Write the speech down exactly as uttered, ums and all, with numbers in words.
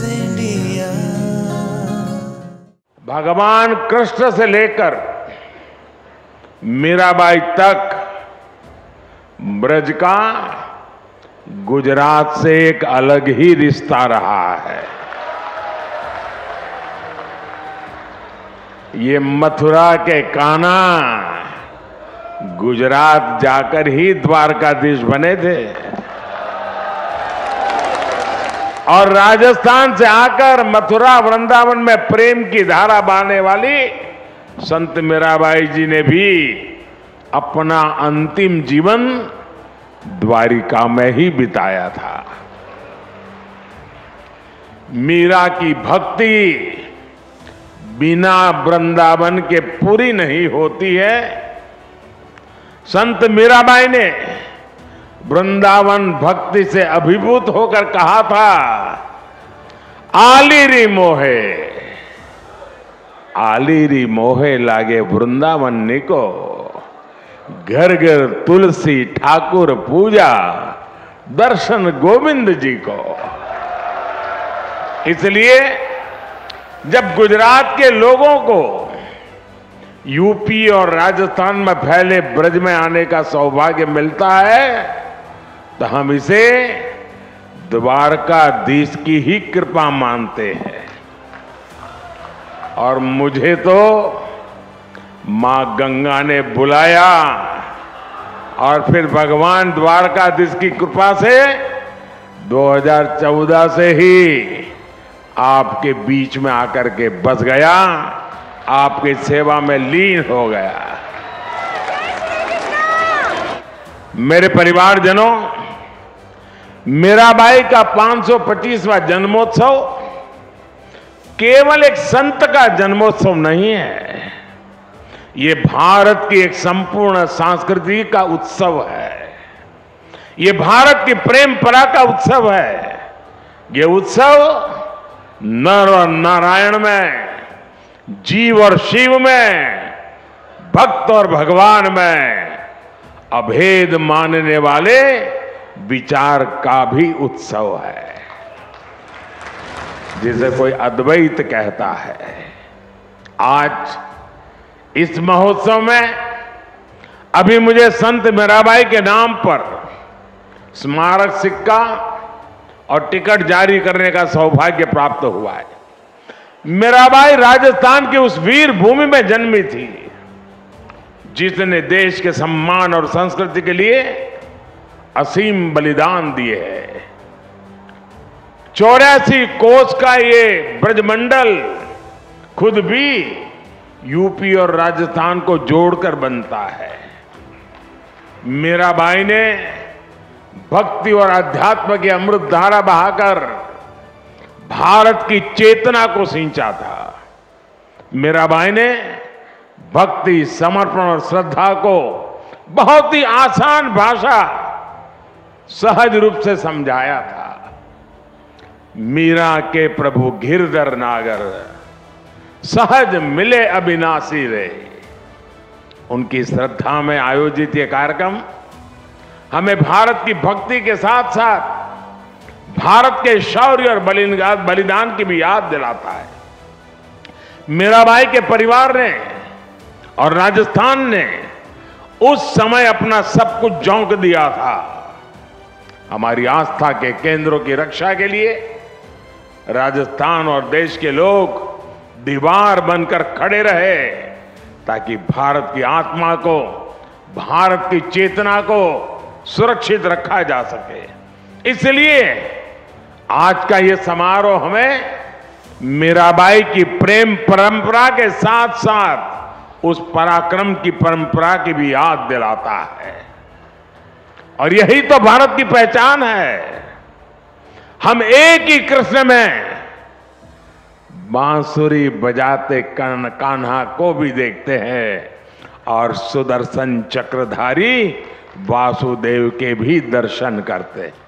India. भगवान कृष्ण से लेकर मीराबाई तक ब्रज का गुजरात से एक अलग ही रिश्ता रहा है। ये मथुरा के कान्हा गुजरात जाकर ही द्वारकाधीश बने थे और राजस्थान से आकर मथुरा वृंदावन में प्रेम की धारा बहाने वाली संत मीराबाई जी ने भी अपना अंतिम जीवन द्वारिका में ही बिताया था। मीरा की भक्ति बिना वृंदावन के पूरी नहीं होती है। संत मीराबाई ने वृंदावन भक्ति से अभिभूत होकर कहा था, आलीरी मोहे आलीरी मोहे लागे वृंदावन निको, घर घर तुलसी ठाकुर पूजा, दर्शन गोविंद जी को। इसलिए जब गुजरात के लोगों को यूपी और राजस्थान में फैले ब्रज में आने का सौभाग्य मिलता है तो हम इसे द्वारकाधीश की ही कृपा मानते हैं। और मुझे तो मां गंगा ने बुलाया और फिर भगवान द्वारकाधीश की कृपा से दो हज़ार चौदह से ही आपके बीच में आकर के बस गया, आपकी सेवा में लीन हो गया। मेरे परिवारजनों, मीराबाई का पाँच सौ पच्चीसवां जन्मोत्सव केवल एक संत का जन्मोत्सव नहीं है, ये भारत की एक संपूर्ण संस्कृति का उत्सव है। ये भारत की प्रेम परा का उत्सव है। ये उत्सव नर और नारायण में, जीव और शिव में, भक्त और भगवान में अभेद मानने वाले विचार का भी उत्सव है, जिसे कोई अद्वैत कहता है। आज इस महोत्सव में अभी मुझे संत मीराबाई के नाम पर स्मारक सिक्का और टिकट जारी करने का सौभाग्य प्राप्त हुआ है। मीराबाई राजस्थान की उस वीर भूमि में जन्मी थी जिसने देश के सम्मान और संस्कृति के लिए असीम बलिदान दिए हैं। चौरासी कोस का ये ब्रजमंडल खुद भी यूपी और राजस्थान को जोड़कर बनता है। मीराबाई ने भक्ति और अध्यात्म की अमृत धारा बहाकर भारत की चेतना को सींचा था। मीराबाई ने भक्ति, समर्पण और श्रद्धा को बहुत ही आसान भाषा, सहज रूप से समझाया था। मीरा के प्रभु गिरधर नागर, सहज मिले अविनाशी रे। उनकी श्रद्धा में आयोजित ये कार्यक्रम हमें भारत की भक्ति के साथ साथ भारत के शौर्य और बलिदान की भी याद दिलाता है। मीराबाई के परिवार ने और राजस्थान ने उस समय अपना सब कुछ झोंक दिया था। हमारी आस्था के केंद्रों की रक्षा के लिए राजस्थान और देश के लोग दीवार बनकर खड़े रहे ताकि भारत की आत्मा को, भारत की चेतना को सुरक्षित रखा जा सके। इसलिए आज का ये समारोह हमें मीराबाई की प्रेम परंपरा के साथ साथ उस पराक्रम की परंपरा की भी याद दिलाता है। और यही तो भारत की पहचान है। हम एक ही कृष्ण में बांसुरी बजाते कान्हा को भी देखते हैं और सुदर्शन चक्रधारी वासुदेव के भी दर्शन करते हैं।